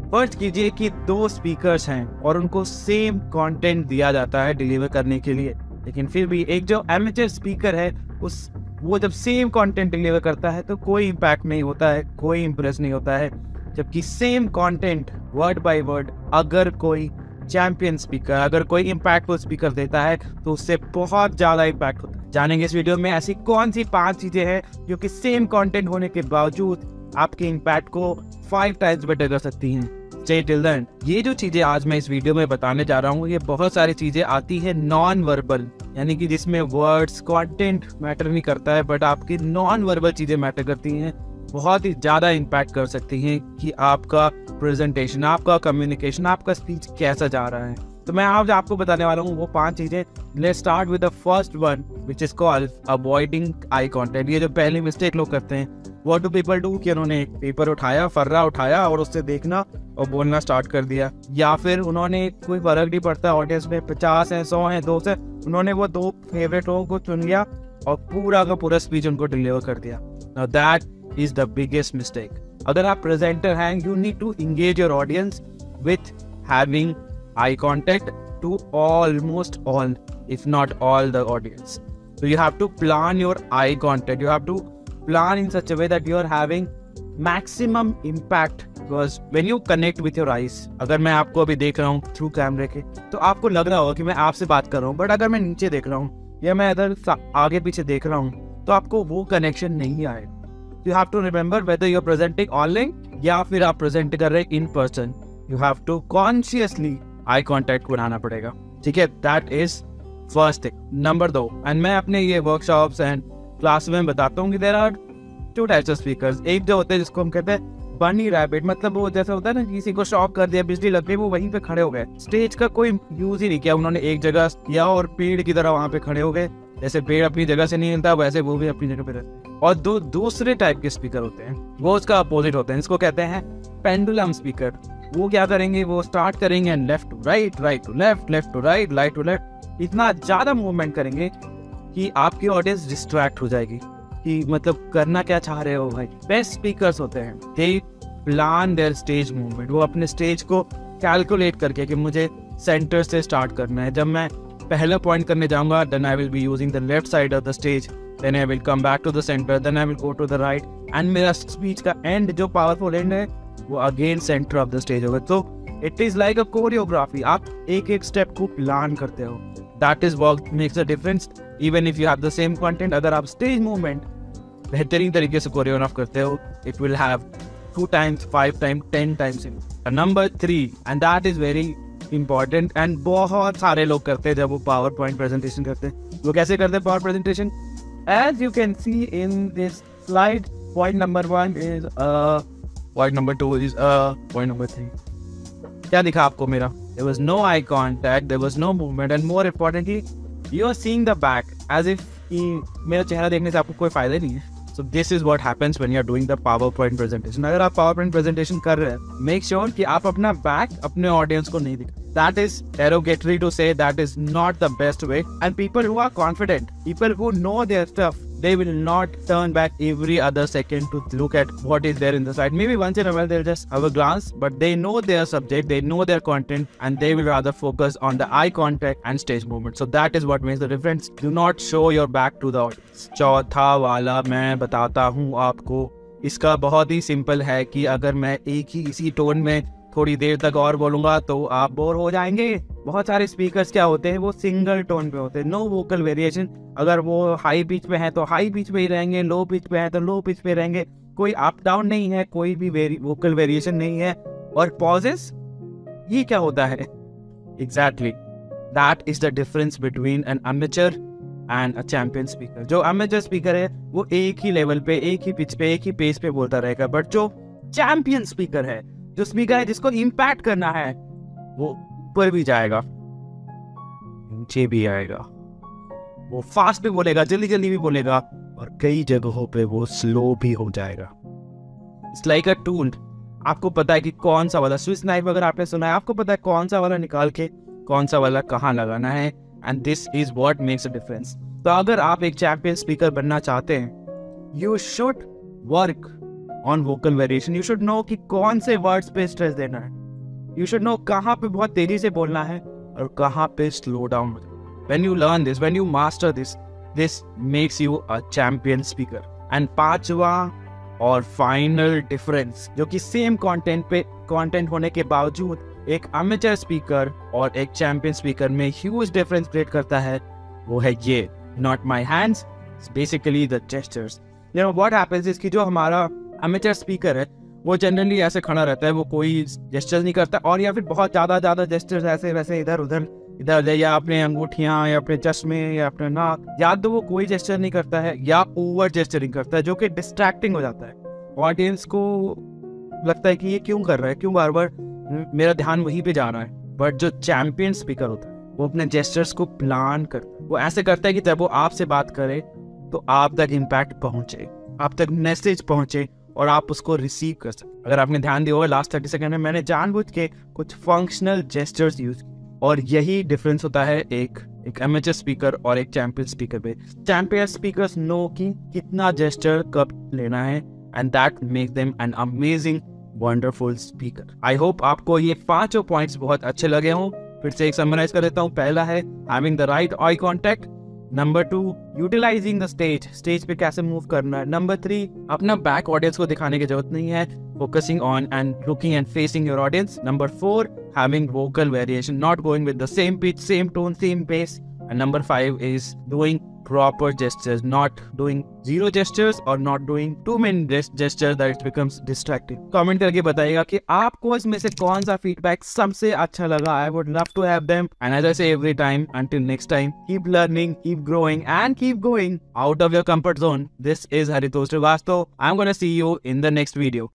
फर्ज कीजिए कि दो स्पीकर्स हैं और उनको सेम कंटेंट दिया जाता है डिलीवर करने के लिए, लेकिन फिर भी एक जो एमेचर स्पीकर है वो जब सेम कंटेंट डिलीवर करता है तो कोई इम्पैक्ट नहीं होता है, कोई इम्प्रेस नहीं होता है। जबकि same content word by word अगर कोई चैंपियन स्पीकर, अगर कोई इम्पैक्टफुल स्पीकर देता है तो उससे बहुत ज्यादा इम्पैक्ट होता है। जानेंगे इस वीडियो में ऐसी कौन सी 5 चीजें हैं जो कि सेम कंटेंट होने के बावजूद आपके इम्पैक्ट को 5 टाइम्स बेटर कर सकती हैं। Stay till then। ये जो चीजें आज मैं इस वीडियो में बताने जा रहा हूँ, ये बहुत सारी चीजें आती है नॉन वर्बल, यानी कि जिसमें वर्ड्स कंटेंट मैटर नहीं करता है, बट आपकी नॉन वर्बल चीजें मैटर करती हैं, बहुत ही ज्यादा इम्पैक्ट कर सकती हैं कि आपका प्रेजेंटेशन, आपका कम्युनिकेशन, आपका स्पीच कैसा जा रहा है। तो मैं आज आपको बताने वाला हूँ वो 5 चीजें। Let's start with the first one which is called avoiding eye contact. ये जो पहली मिस्टेक लोग करते हैं, व्हाट डू पीपल डू, कि उन्होंने एक पेपर उठाया, फर्रा उठाया और उससे देखना और बोलना स्टार्ट कर दिया, या फिर उन्होंने कोई फर्क नहीं पड़ता ऑडियंस में 50 है, 100 है, 200, उन्होंने वो 2 फेवरेट लोगों को चुन लिया और पूरा का पूरा स्पीच उनको डिलीवर कर दिया। Now that is the biggest mistake. अगर आप प्रेजेंटर हैं, you need to engage your audience with having eye contact to almost all, if not all the audience. So you have to plan your eye contact. You have to plan in such a way that you are having maximum impact, because when you connect with your eyes, अगर मैं आपको अभी देख रहा हूँ through कैमरे के, तो आपको लग रहा होगा कि मैं आपसे बात कर रहा हूँ, बट अगर मैं नीचे देख रहा हूँ या मैं इधर आगे पीछे देख रहा हूँ तो आपको वो कनेक्शन नहीं आएगा। You have to remember whether you are presenting online या फिर आप प्रेजेंट कर रहे हैं in person, you have to consciously eye contact बनाना पड़ेगा, ठीक है। That is first thing. Number 2, and मैं अपने ये वर्कशॉप्स एंड क्लास में बताता हूँ कि there are 2 types of speakers. एक जो होते हैं जिसको हम कहते हैं बनी रैबिट, मतलब वो जैसा होता है ना, किसी को शॉक कर दिया, बिजली लग गई, वो वहीं पे खड़े हो गए, स्टेज का कोई यूज ही नहीं किया, उन्होंने एक जगह किया और पेड़ की तरह वहां पे खड़े हो गए। जैसे पेड़ अपनी जगह से नहीं हिलता, वैसे वो भी अपनी जगह पे रहते हैं। और दूसरे टाइप के स्पीकर होते हैं, वो उसका अपोजिट होते हैं, इसको कहते हैं पेंडुलम स्पीकर। वो क्या करेंगे, वो स्टार्ट करेंगे left to right, right to left, left to right, right to left, इतना ज्यादा मूवमेंट करेंगे कि आपकी ऑडियंस डिस्ट्रैक्ट हो जाएगी कि मतलब करना क्या चाह रहे हो भाई। बेस्ट स्पीकर्स होते हैं, they plan their stage movement. वो अपने स्टेज को कैलकुलेट करके कि मुझे सेंटर से स्टार्ट करना है, जब मैं पहला पॉइंट करने जाऊंगा, then I will be using the left side of the stage, then I will come back to the centre, then I will go to the right, and मेरा स्पीच का एंड जो पावरफुल एंड है वो again centre of the stage होगा। तो it is like a choreography, आप एक एक स्टेप को प्लान करते हो। That is what makes a difference even if you have the same content. अगर आप स्टेज मूवमेंट बेहतरीन तरीके से कोरियोग्राफ करते हो, it will have 2 times, 5 times, 10 times. Number 3, and that is very important and बहुत सारे लोग करते हैं जब वो पावर पॉइंट प्रेजेंटेशन करते हैं। वो कैसे करते हैं power presentation? As you can see in this slide, point number 1 is point number 2 is point number 3. क्या दिखा आपको मेरा? There was no eye contact, there was no movement, and more importantly, you are seeing the back as if कि मेरा चेहरा देखने से आपको कोई फायदा नहीं है। So this is what happens when you are doing the PowerPoint presentation. अगर आप PowerPoint presentation कर रहे हैं, make sure कि आप अपना back अपने audience को नहीं दिखाएं। That is derogatory to say, that is not the best way. And people who are confident, people who know their stuff, they will not turn back every other second to look at what is there in the side. Maybe once in a while they'll just have a glance, but they know their subject, they know their content, and they will rather focus on the eye contact and stage movement. So that is what makes the difference. Do not show your back to the audience. चौथा वाला मैं बताता हूँ आपको, इसका बहुत ही simple है कि अगर मैं एक ही इसी टोन में थोड़ी देर तक और बोलूंगा तो आप बोर हो जाएंगे। बहुत सारे स्पीकर्स क्या होते हैं, वो सिंगल टोन पे होते हैं, नो वोकल वेरिएशन। अगर वो हाई पिच पे है तो हाई पिच पे ही रहेंगे, लो पिच पे है तो लो पिच पे रहेंगे, कोई अप डाउन नहीं है, कोई भी वोकल वेरिएशन नहीं है। और पॉजेस, ये क्या होता है? Exactly that is the difference between an amateur and a champion speaker. जो अमेचर स्पीकर है वो एक ही लेवल पे, एक ही पिच पे, एक ही पेस पे बोलता रहेगा, बट जो चैंपियन स्पीकर है, जो स्पीकर है जिसको इम्पैक्ट करना है, वो ऊपर भी जाएगा, नीचे भी आएगा, वो फास्ट भी बोलेगा, जल्दी जल्दी भी बोलेगा, और कई जगहों पे वो स्लो भी हो जाएगा। It's like a tool. आपको पता है कि कौन सा वाला स्विस नाइफ अगर आपने सुना है, आपको पता है कौन सा वाला निकाल के कौन सा वाला कहाँ लगाना है, and this is what makes a difference. तो अगर आप एक चैंपियन स्पीकर बनना चाहते हैं, you should work on vocal variation. You should know कि कौन से वर्ड्स पे स्ट्रेस देना है, यू शुड नो कहाँ पे बहुत तेजी से बोलना है और कहाँ पे slow down. When you learn this, when you master this, this makes you a champion speaker. And पांचवा और फाइनल डिफरेंस, जो कि सेम कंटेंट होने के बावजूद एक अमेचर स्पीकर और एक चैंपियन स्पीकर में ह्यूज डिफरेंस क्रिएट करता है, वो है ये, not my hands, basically the gestures. You know what happens is कि जो हमारा अमेचर स्पीकर है वो जनरली ऐसे खड़ा रहता है, वो कोई जेस्चर्स नहीं करता, और या फिर बहुत ज़्यादा जेस्चर्स ऐसे वैसे इधर उधर या अपने अंगूठियाँ या अपने चश्मे या अपने नाक, या तो वो कोई जेस्चर नहीं करता है या ओवर जेस्चरिंग करता है, जो कि डिस्ट्रैक्टिंग हो जाता है। ऑडियंस को लगता है कि ये क्यों कर रहा है, क्यों बार बार मेरा ध्यान वहीं पे जा रहा है। बट जो चैंपियन स्पीकर होता है वो अपने जेस्चर्स को प्लान करता है, वो ऐसे करता है कि जब वो आपसे बात करे तो आप तक इम्पैक्ट पहुंचे, आप तक मैसेज पहुंचे और आप उसको रिसीव कर सकते। अगर आपने ध्यान दिया होगा लास्ट 30 सेकंड में मैंने जानबूझ के कुछ फंक्शनल जेस्चर्स यूज किए, और यही डिफरेंस होता है एक एमेचर स्पीकर और एक चैंपियन स्पीकर पे। चैंपियन स्पीकर्स नो कि कितना जेस्चर कब लेना है, and that make them an amazing wonderful speaker. I hope आपको ये 5 पॉइंट्स बहुत अच्छे लगे हों। फिर से एक समराइज कर देता हूँ। पहला है having the right eye contact. Number 2, utilising the stage पे कैसे मूव करना है। नंबर 3, अपना बैक ऑडियंस को दिखाने की जरूरत नहीं है, focusing on and looking and facing your audience. Number 4, having vocal variation, not going with the same pitch, same tone, same pace. And number 5 is doing proper gestures, not doing zero gestures or not doing too many gestures that it becomes distracting. Comment करके बताइएगा कि आपको इसमें से कौन सा feedback सबसे अच्छा लगा। I would love to have them. And as I say every time, until next time, keep learning, keep growing, and keep going out of your comfort zone. This is Haritosh Srivastav. I'm gonna see you in the next video.